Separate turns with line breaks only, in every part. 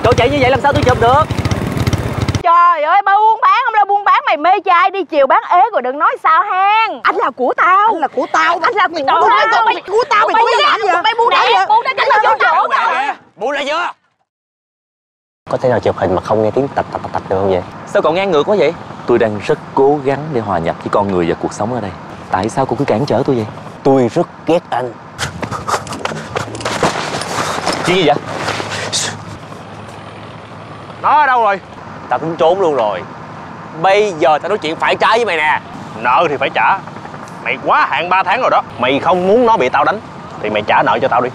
Cậu chạy như vậy làm sao tôi chụp được?
Trời ơi, ba buôn bán không ra buôn bán, mày mê trai đi chiều bán ế rồi đừng nói sao hen. Anh là của tao. Anh là của tao. Anh là của tao. Mày của tao, mày có làm gì? Mày buôn đây, buôn đây, anh là vô chỗ mà.
Buôn lại chưa? Có thể nào chụp hình mà không nghe tiếng tạch tạch được không vậy? Sao cậu ngang ngược quá vậy? Tôi đang rất cố gắng để hòa nhập với con người và cuộc sống ở đây. Tại sao cậu cứ cản trở tôi vậy? Tôi rất ghét anh. Chuyện gì vậy?
Nó ở đâu rồi?
Tao cũng trốn luôn rồi. Bây giờ tao nói chuyện phải trái với mày nè.
Nợ thì phải trả. Mày quá hạn 3 tháng rồi đó. Mày không muốn nó bị tao đánh thì mày trả nợ cho tao đi.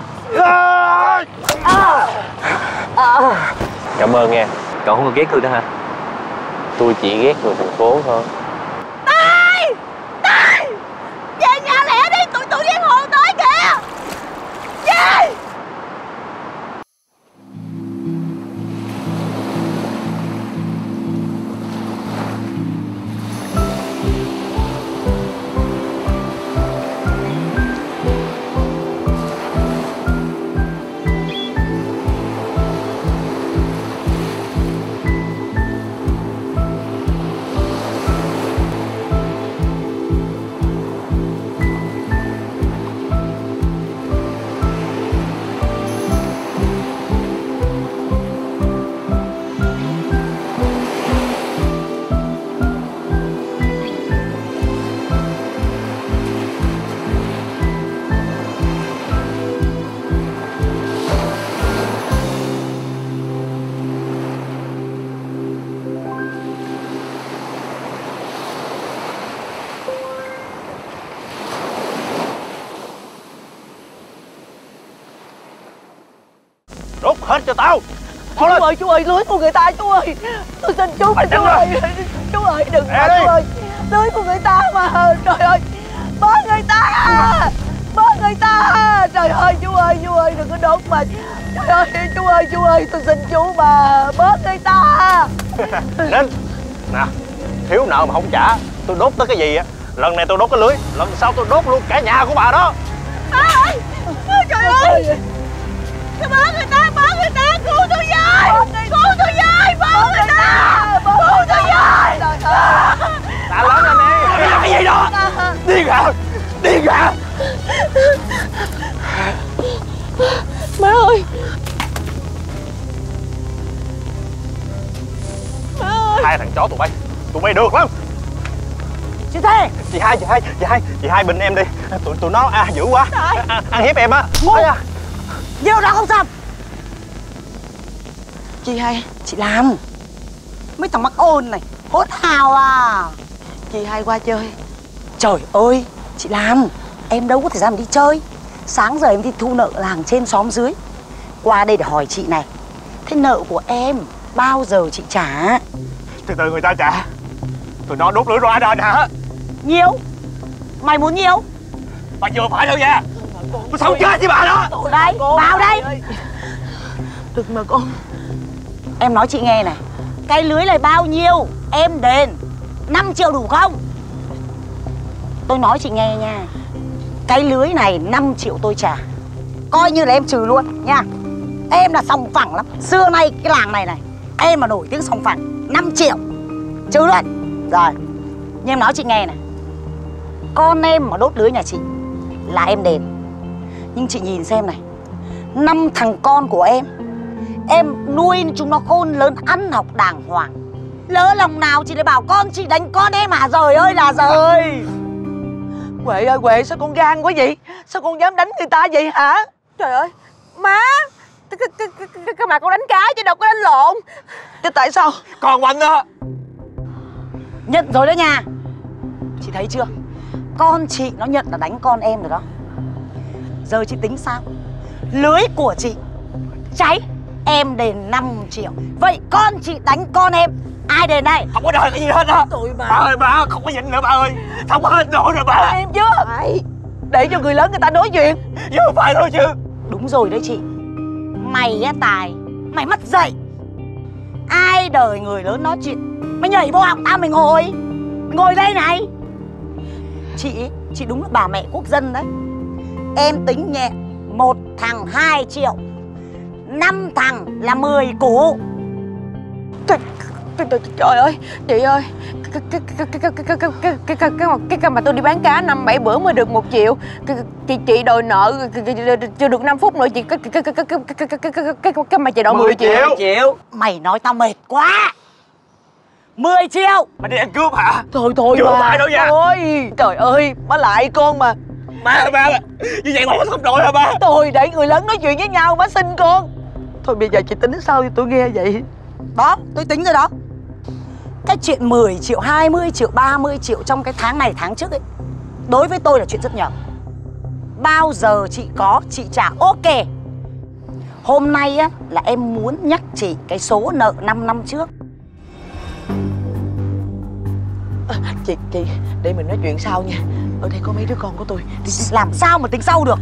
Cảm ơn nghe. Cậu không còn ghét tôi nữa hả? Tôi chỉ ghét người thành phố thôi.
Tài! Tài! Về nhà lẹ đi, tụi giang hồ tới kìa. Về!
Đốt hết cho tao.
Chú ơi, lưới của người ta chú ơi. Tôi xin chú mà chú ơi. Chú ơi, đừng mà chú ơi. Lưới của người ta mà. Trời ơi, bớt người ta. Bớt người ta. Trời ơi, chú ơi, đừng có đốt mà. Trời ơi, chú ơi, tôi xin chú mà. Bớt người ta.
Nên nè, thiếu nợ mà không trả, tôi đốt tới cái gì á. Lần này tôi đốt cái lưới, lần sau tôi đốt luôn cả nhà của bà đó.
Ba ơi, trời ơi. Bớt người ta, cứu tôi với. Cứu tôi với, bớt người ta. Cứu tôi với.
Đã lớn lên đi.
Cái gì đó? Điên hả? Điên hả?
Má ơi. Má ơi.
Hai thằng chó tụi bay được lắm.
Chị Thế.
Chị hai bình em đi. Tụi nó dữ quá. Ăn hiếp em á.
Ngu. Nhiều đó không xong. Chị hai, chị làm. Mấy thằng mắc ôn này hốt hào à. Chị hai qua chơi. Trời ơi, chị làm. Em đâu có thời gian đi chơi. Sáng giờ em đi thu nợ làng trên xóm dưới. Qua đây để hỏi chị này, thế nợ của em bao giờ chị trả?
Từ từ người ta trả. Tụi nó đốt lưỡi rồi anh hả?
Nhiều. Mày muốn nhiều?
Bà vừa phải đâu nha. Tôi sống chết với bà đó.
Đây, vào đây. Đừng mà con. Em nói chị nghe này, cái lưới này bao nhiêu em đền? 5 triệu đủ không? Tôi nói chị nghe nha, cái lưới này 5 triệu tôi trả, coi như là em trừ luôn nha. Em là sòng phẳng lắm. Xưa nay cái làng này em mà nổi tiếng sòng phẳng, 5 triệu trừ luôn. Rồi, nhưng em nói chị nghe này, con em mà đốt lưới nhà chị là em đền. Nhưng chị nhìn xem này, 5 thằng con của em nuôi chúng nó khôn lớn, ăn học đàng hoàng. Lỡ lòng nào chị lại bảo con chị đánh con em hả? Giời ơi là giời. Huệ ơi Huệ, sao con gan quá vậy? Sao con dám đánh người ta vậy hả? Trời ơi, má, cái mà con đánh cá chứ đâu có đánh lộn. Chứ tại sao?
Còn anh đó.
Nhận rồi đó nha. Chị thấy chưa? Con chị nó nhận là đánh con em rồi đó. Giờ chị tính sao? Lưới của chị cháy, em đền 5 triệu. Vậy con chị đánh con em, ai đền đây?
Không có đòi cái gì hết á. Bà ơi, bà không có nhịn nữa bà ơi. Không có hết nổi rồi bà.
Em chưa? Để cho người lớn người ta nói chuyện.
Vừa phải thôi chứ.
Đúng rồi đấy chị. Mày á Tài, mày mất dạy. Ai đời người lớn nói chuyện, mày nhảy vô học tao mày ngồi đây này. Chị đúng là bà mẹ quốc dân đấy. Em tính nhẹ, 1 thằng 2 triệu, 5 thằng là 10 củ.
Trời ơi, chị ơi, cái mà tôi đi bán cá 5-7 bữa mới được 1 triệu. Chị đòi nợ chưa được 5 phút nữa chị cái mà chị đòi 10 triệu.
Mày nói tao mệt quá. 10 triệu.
Mày đi ăn cướp hả?
Thôi
Chưa
bà.
phải đâu nha.
Thôi, trời ơi, má lại con mà.
Má như vậy mà có xong rồi hả ba?
Thôi để người lớn nói chuyện với nhau, má xin con. Thôi bây giờ chị tính sao thì tôi nghe vậy.
Đó, tôi tính rồi đó. Cái chuyện 10 triệu, 20 triệu, 30 triệu trong cái tháng này tháng trước ấy, đối với tôi là chuyện rất nhỏ. Bao giờ chị có, chị trả ok. Hôm nay á, là em muốn nhắc chị cái số nợ 5 năm trước.
Chị, để mình nói chuyện sau nha. Ở đây có mấy đứa con của tôi.
Làm sao mà tính sau được.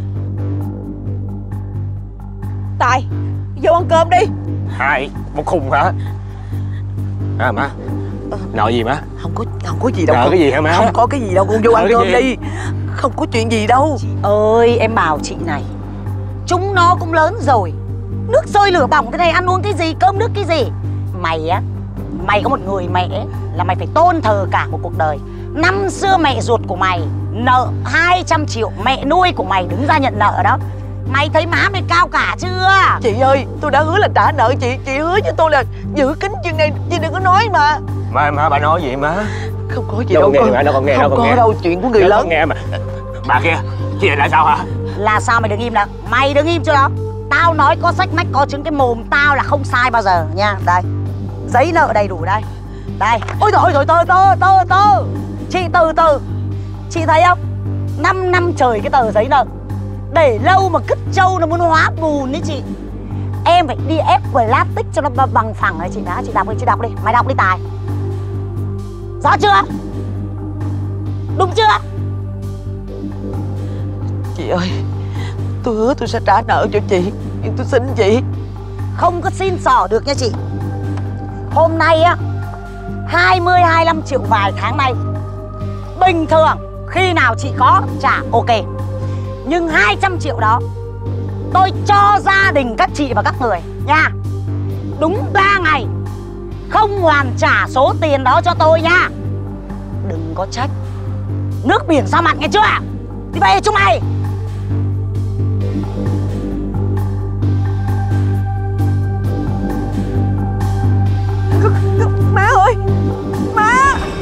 Tài, vô ăn cơm đi.
Hai, một khùng hả? À má, nợ gì má?
Không có gì đâu.
Nợ cái gì hả má?
Không có cái gì đâu, con vô ăn cơm đi. Không có chuyện gì đâu.
Chị ơi, em bảo chị này, chúng nó cũng lớn rồi, nước sôi lửa bỏng thế này ăn uống cái gì, cơm nước cái gì. Mày á, mày có một người mẹ ấy, là mày phải tôn thờ cả một cuộc đời. Năm xưa mẹ ruột của mày nợ 200 triệu, mẹ nuôi của mày đứng ra nhận nợ đó. Mày thấy má mày cao cả chưa?
Chị ơi, tôi đã hứa là trả nợ chị. Chị hứa với tôi là giữ kín chuyện này. Chị đừng có nói mà.
Má bà nói gì má?
Không có gì
đâu
đâu.
Nghe, má, đâu còn nghe,
không
đâu
có
nghe.
đâu, chuyện của người lớn.
Nghe mà. Bà kia, chuyện này là sao hả?
Là sao mày đứng im đó? Mày đứng im chưa đó? Tao nói có sách mách có chứng, cái mồm tao là không sai bao giờ nha. Đây, giấy nợ đầy đủ đây. Đây. Ôi trời ơi, từ. Chị từ từ. Chị thấy không? 5 năm trời cái tờ giấy nợ. Để lâu mà cứt trâu nó muốn hóa bùn đấy chị. Em phải đi ép plastic cho nó bằng phẳng này chị đã. Chị đọc đi. Mày đọc đi Tài. Rõ chưa? Đúng chưa?
Chị ơi, tôi hứa tôi sẽ trả nợ cho chị. Nhưng tôi xin chị.
Không có xin xỏ được nha chị. Hôm nay á 20-25 triệu vài tháng nay bình thường, khi nào chị có trả ok. Nhưng 200 triệu đó tôi cho gia đình các chị và các người nha. Đúng 3 ngày không hoàn trả số tiền đó cho tôi nha. Đừng có trách nước biển sao mặn nghe chưa? Đi về chúng mày.
Má ơi, má.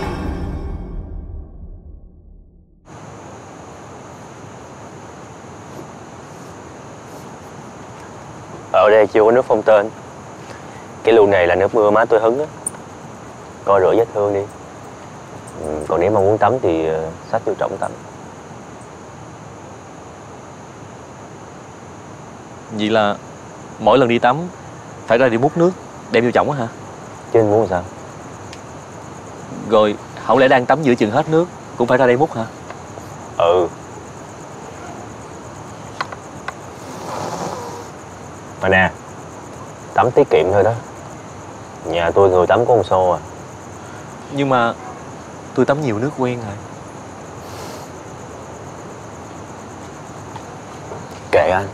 Ở đây chưa có nước phong tên. Cái lu này là nước mưa má tôi hứng á. Coi rửa vết thương đi. Còn nếu mà muốn tắm thì xách vô trọng tắm. Vậy là mỗi lần đi tắm phải ra đi múc nước đem vô chổng á hả? Chứ anh muốn sao? Rồi không lẽ đang tắm giữa chừng hết nước cũng phải ra đây múc hả? Ừ. Mà nè, tắm tiết kiệm thôi đó. Nhà tôi người tắm có một xô à. Nhưng mà tôi tắm nhiều nước quen rồi. Kệ anh.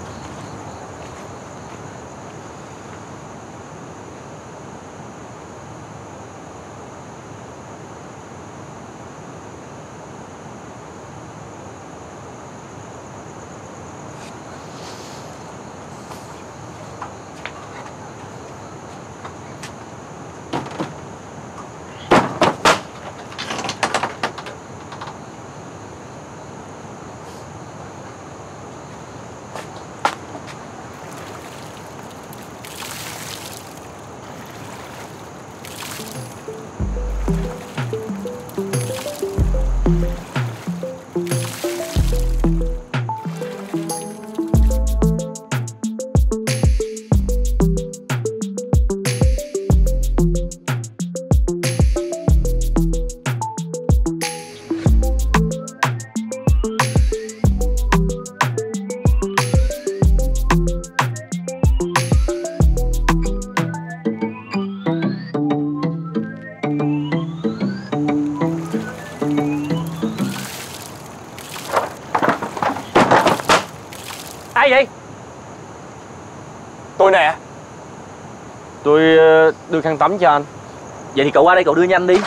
Tôi đưa khăn tắm cho anh.
Vậy thì cậu qua đây cậu đưa nhanh đi.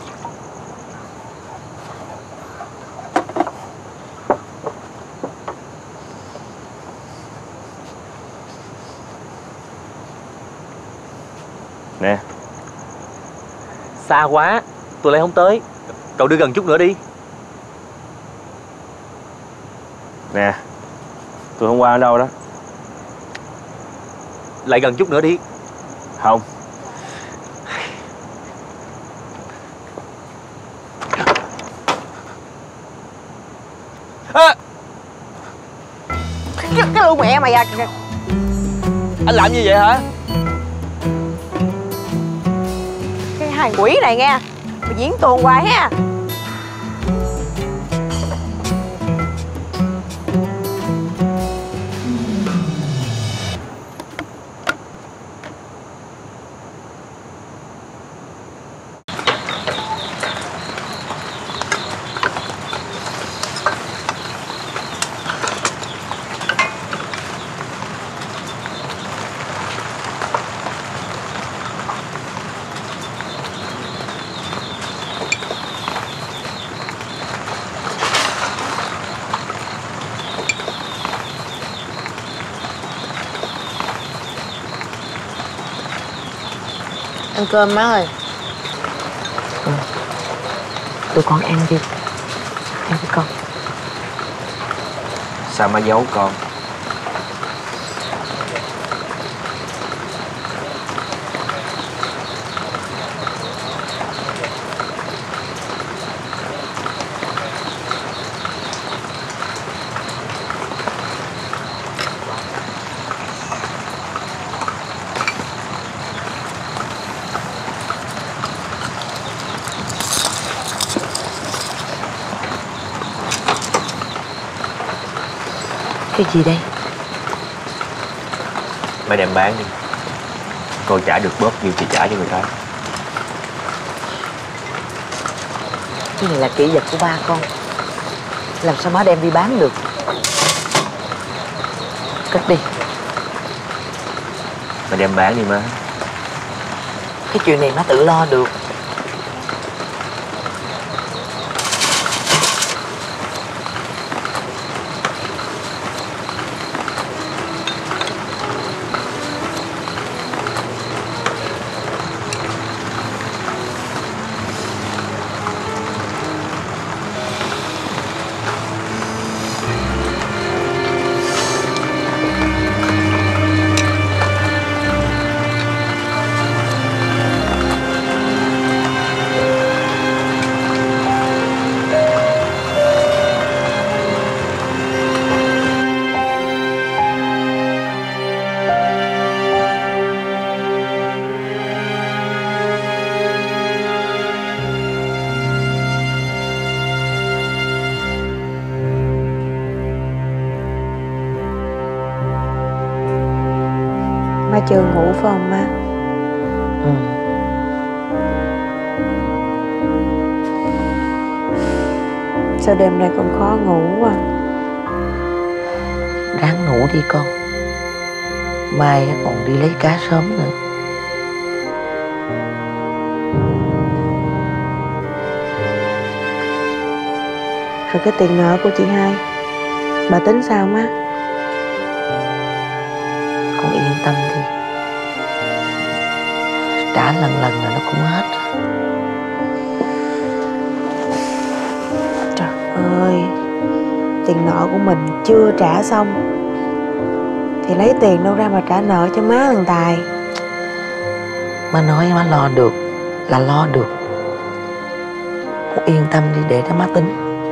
Nè.
Xa quá, tôi lấy không tới. Cậu đưa gần chút nữa đi.
Nè, tôi không qua ở đâu đó.
Lại gần chút nữa đi.
Không.
Cái lũ mẹ mày à.
Anh làm gì vậy hả?
Cái hàng quỷ này nghe. Mày diễn tuồng hoài ha. Ăn cơm má ơi. Tụi con ăn đi. Ăn đi con.
Sao má giấu con?
Cái gì đây?
Mày đem bán đi. Cô trả được bớt nhiêu thì trả cho người ta.
Cái này là kỷ vật của ba con. Làm sao má đem đi bán được? Cất đi.
Mày đem bán đi má.
Cái chuyện này má tự lo được.
Ba chưa ngủ phải không má?
Ừ.
Sao đêm nay con khó ngủ quá?
Ráng ngủ đi con. Mai còn đi lấy cá sớm nữa.
Rồi cái tiền nợ của chị hai, bà tính sao má?
Con yên tâm đi. Trả lần là nó cũng hết.
Trời ơi, tiền nợ của mình chưa trả xong thì lấy tiền đâu ra mà trả nợ cho má thằng Tài.
Má nói má lo được là lo được. Con yên tâm đi để cho má tính.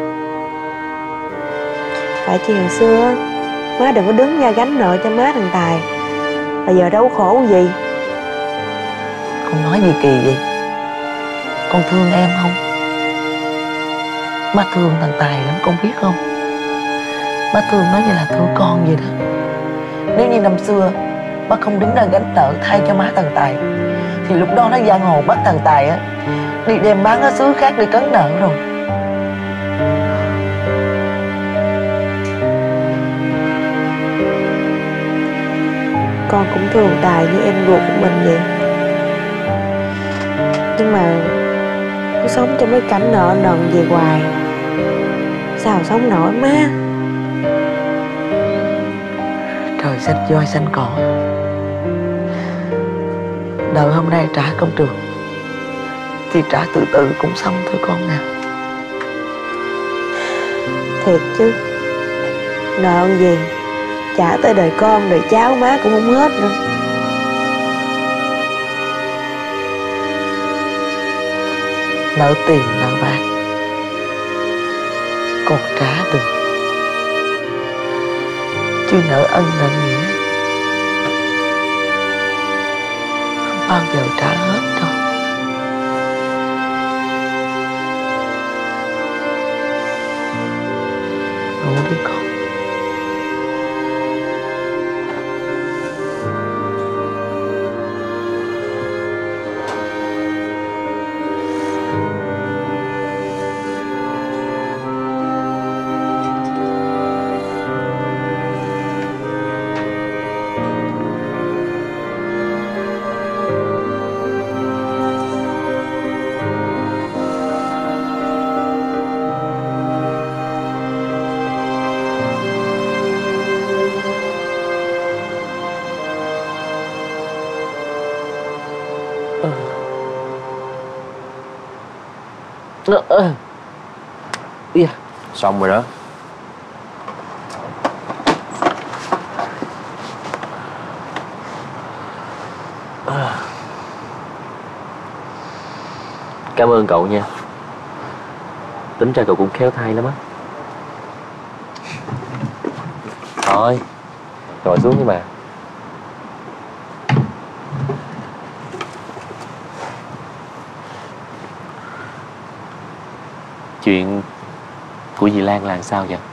Phải chi hồi xưa má đừng có đứng ra gánh nợ cho má thằng Tài. Bây giờ đâu khổ gì.
Con nói gì kỳ vậy? Con thương em không? Má thương thằng Tài lắm con biết không? Má thương nó như là thương con vậy đó. Nếu như năm xưa má không đứng ra gánh nợ thay cho má thằng Tài thì lúc đó nó giang hồ bắt thằng Tài á đi đem bán ở xứ khác đi cấn nợ rồi.
con cũng thương Tài như em ruột của mình vậy. Nhưng mà cứ sống trong cái cảnh nợ nần về hoài, sao sống nổi má.
Trời xanh voi xanh cỏ, nợ hôm nay trả không được thì trả từ từ cũng xong thôi con à.
Thiệt chứ, nợ gì trả tới đời con đời cháu má cũng không hết nữa.
Nợ tiền nợ bạc còn trả được, chứ nợ ân nợ nghĩa không bao giờ trả hết đâu. Ngủ đi con.
Yeah. Xong rồi đó. Cảm ơn cậu nha. Tính ra cậu cũng khéo tay lắm á. Thôi, ngồi xuống với bà. Chuyện của dì Lan là sao vậy?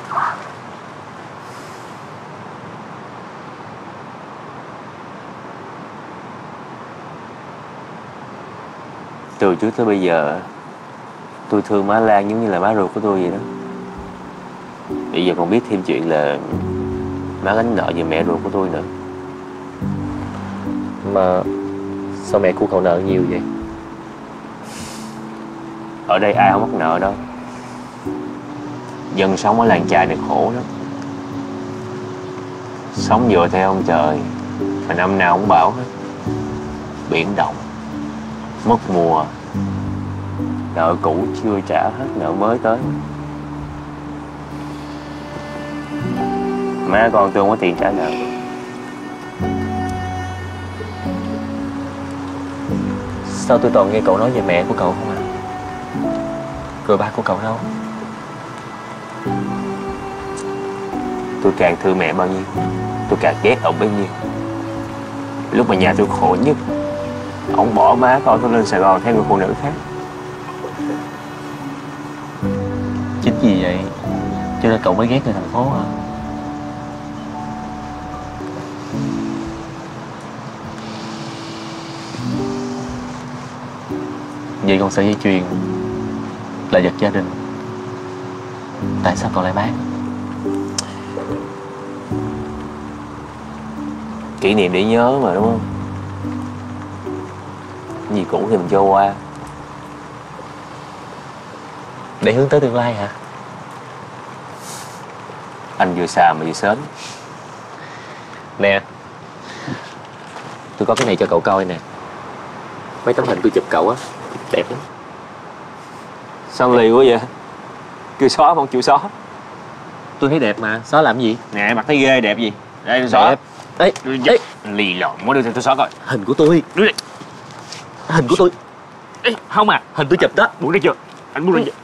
Từ trước tới bây giờ tôi thương má Lan giống như là má ruột của tôi vậy đó. Bây giờ còn biết thêm chuyện là má gánh nợ về mẹ ruột của tôi nữa.
Mà sao mẹ của cậu nợ nhiều vậy?
Ở đây ai không mắc nợ đâu. Dân sống ở làng chài này khổ lắm. Sống dựa theo ông trời, mà năm nào cũng bão hết. Biển động, mất mùa, nợ cũ chưa trả hết, nợ mới tới. Má con tôi không có tiền trả nợ.
Sao tôi toàn nghe cậu nói về mẹ của cậu không à? Rồi ba của cậu đâu?
Tôi càng thương mẹ bao nhiêu, tôi càng ghét ông bấy nhiêu. Lúc mà nhà tôi khổ nhất, ông bỏ má con tôi lên Sài Gòn theo người phụ nữ khác.
Chính vì vậy cho nên cậu mới ghét người thành phố hả? Vậy còn sợi dây chuyền là vật gia đình, tại sao cậu lại bán?
Kỷ niệm để nhớ mà, đúng không? Gì cũ thì mình cho qua.
Để hướng tới tương lai hả?
Anh vừa xàm mà vừa sến.
Nè, tôi có cái này cho cậu coi nè. Mấy tấm hình tôi chụp cậu á, đẹp lắm.
Sao lì quá vậy? Kêu xóa không chịu xóa.
Tôi thấy đẹp mà, xóa làm gì?
Nè, mặt thấy ghê, đẹp gì? Đây tôi xóa.
Đẹp. Ê,
lì lợm quá, đưa tôi xóa coi.
hình của tôi.
Đưa đây.
Hình của tôi.
Ê, không à.
Hình tôi chụp đó.
Buông đây chưa? Anh buông đây chưa?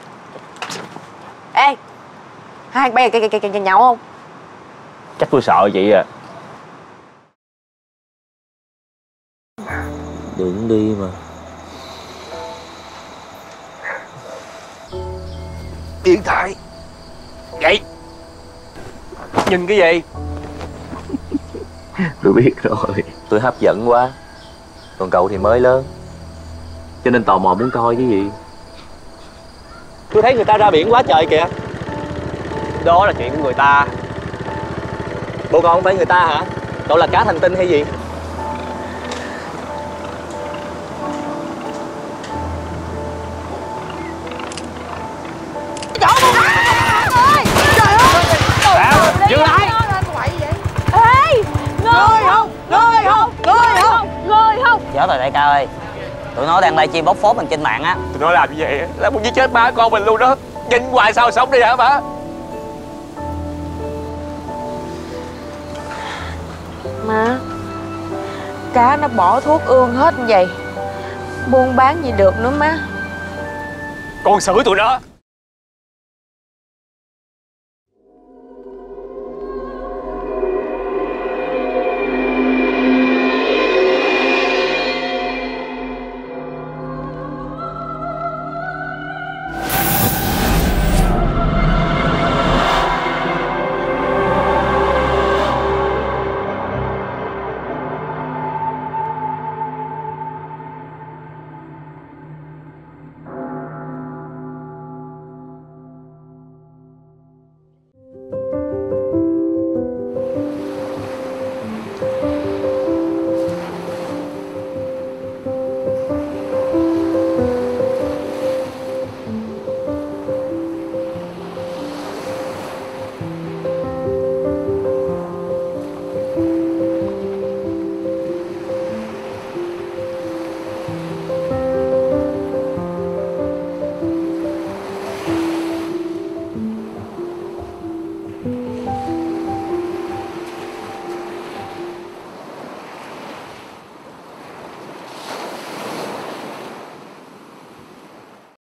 Ê, hai bây giờ nhậu không?
Chắc tôi sợ chị à.
Đừng đi mà.
Điện thoại. Vậy nhìn cái gì?
Tôi biết rồi. Tôi hấp dẫn quá. Còn cậu thì mới lớn, cho nên tò mò muốn coi cái gì. Tôi thấy người ta ra biển quá trời kìa.
Đó là chuyện của người ta.
Bộ con không phải người ta hả? Cậu là cá thành tinh hay gì?
Dừng lại!
Chết rồi đại ca ơi, tụi nó đang livestream bóc phốt mình trên mạng á.
Tụi nó làm như vậy là muốn giết chết má con mình luôn đó. Nhìn hoài sao sống đi hả má?
Má, cá nó bỏ thuốc ương hết như vậy, buôn bán gì được nữa má.
Con xử tụi nó.